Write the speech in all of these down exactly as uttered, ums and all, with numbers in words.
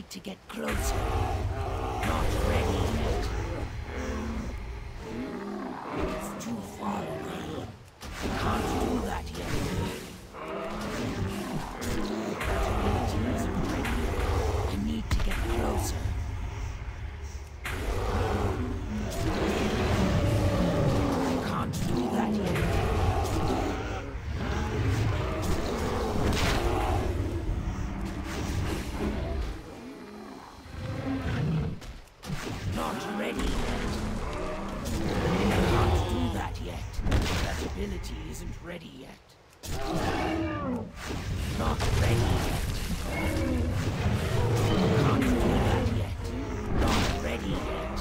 need to get closer. Not ready yet. It's too far away. I can't do that yet. That ability isn't ready. I need to get closer. I can't do that yet. Not ready yet. I can't do that yet. That ability isn't ready yet. Not ready yet. I can't do that yet. Not ready yet.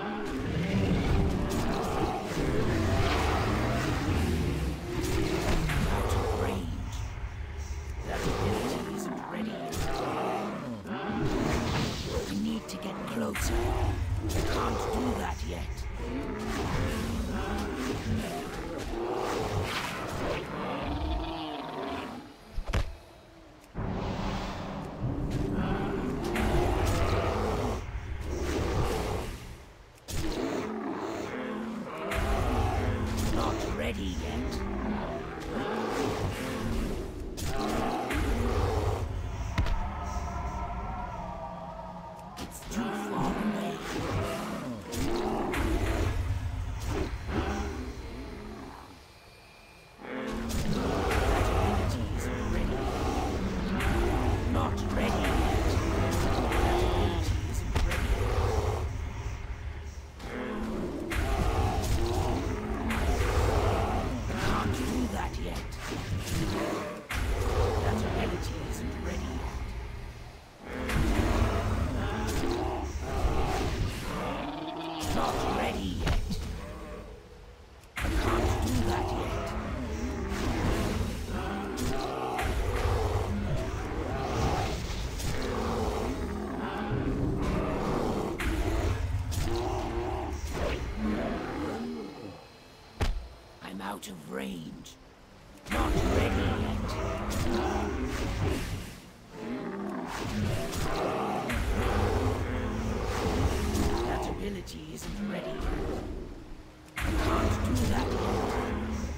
Out of range. That ability isn't ready yet. I need to get closer. I can't do that yet. Not ready yet. It's too far away. Not ready yet. I can't do that yet. I'm out of range. Not ready yet. That ability isn't ready yet. I can't do that yet.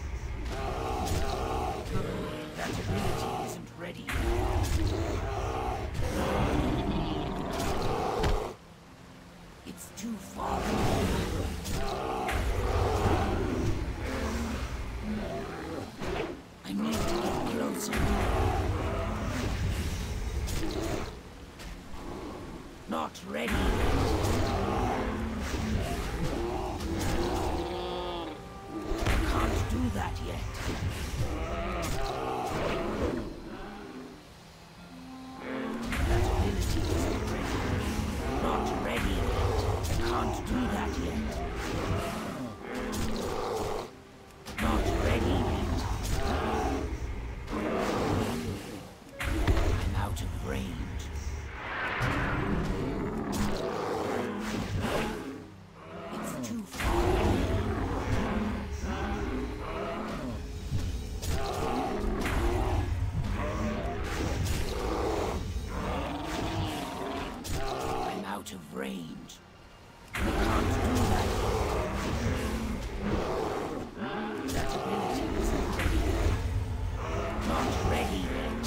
That ability isn't ready yet. It's too far away. I need to get closer. Not ready yet. I can't do that yet. That ability isn't ready. Not ready yet. I can't do that yet. Not ready yet. I'm out of range. It's too far away. I'm out of range. I can't do that. That ability isn't ready yet. Not ready yet.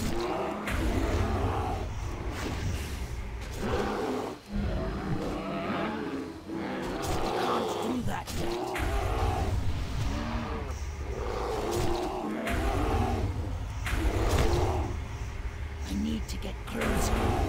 I can't do that yet. I need to get closer.